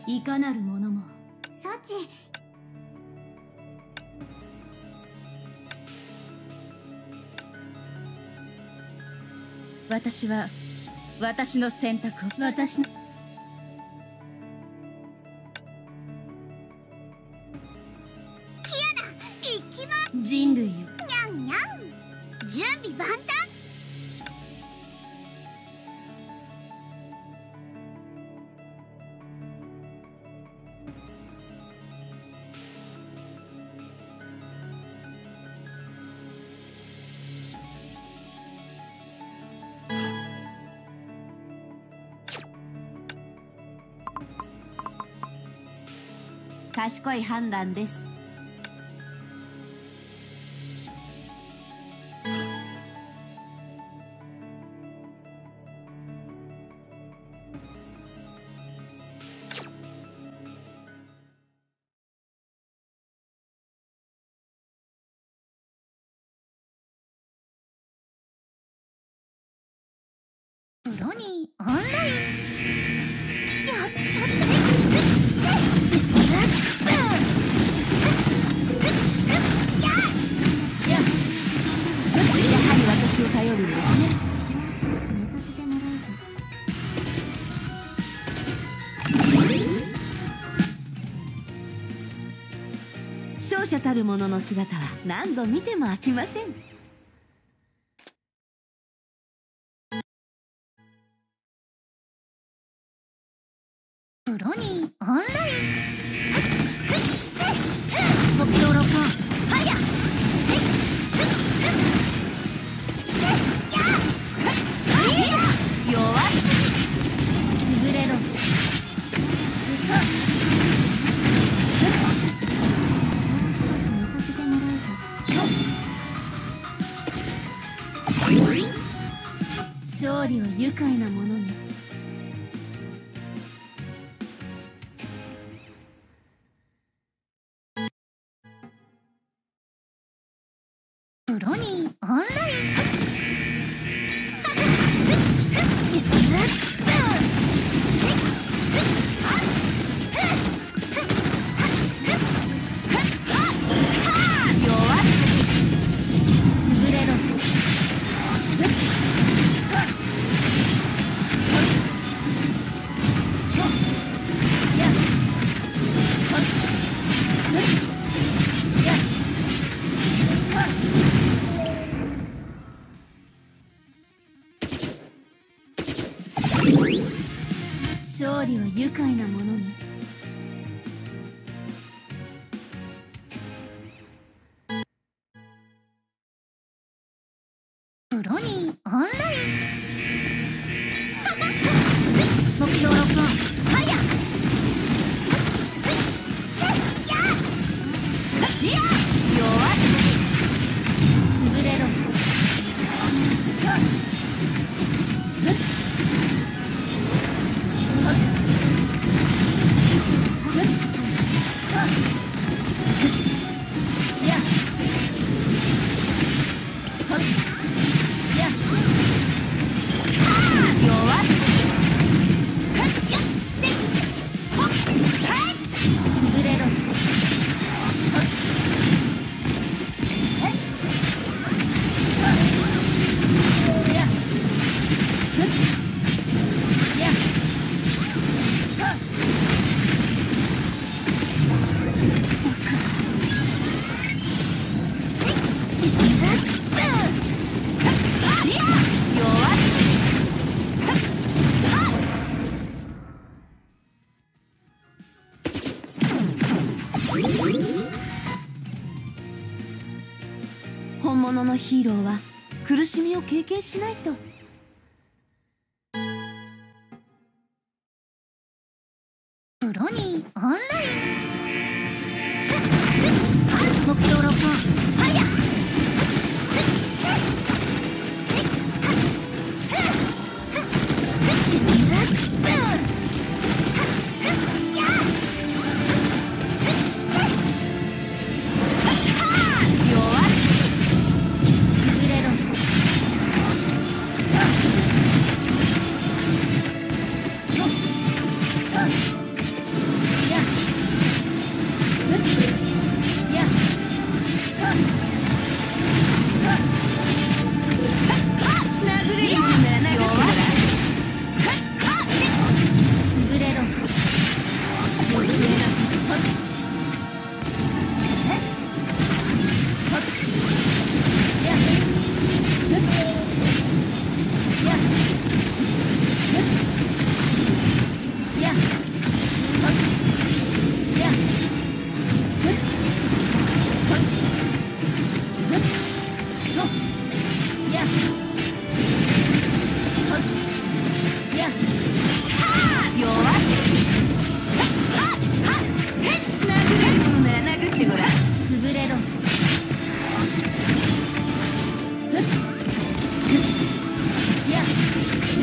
いかなる者も。 幸。 私は私の選択を。私の人類よ。 にゃんにゃん。準備万端。 賢い判断です。 プロニーオンライン。やっとやはり私を頼るんですね。 もう少し寝させてもらうぞ。 勝者たる者の姿は何度見ても飽きません。 プロニーオンライン。 目標6本。 はや。 弱すぎ。潰れろ。 もう少し寝させてもらうぞ。 勝利は愉快なものね。 プロニーオンライン。 潰れろ。勝利は愉快なものね。 プロニーオンライン。 目標6本。 はや。 弱すぎ。潰れろ。本物のヒーローは苦しみを経験しないと。 プロニーオンライン。 目標6本。 はや。 潰れろ。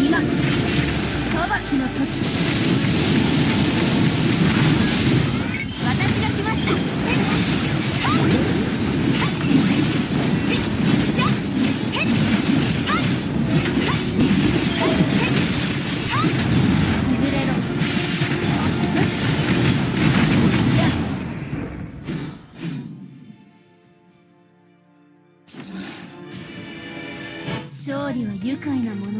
今こそ裁きの時。私が来ました。優れろ。勝利は愉快なもの。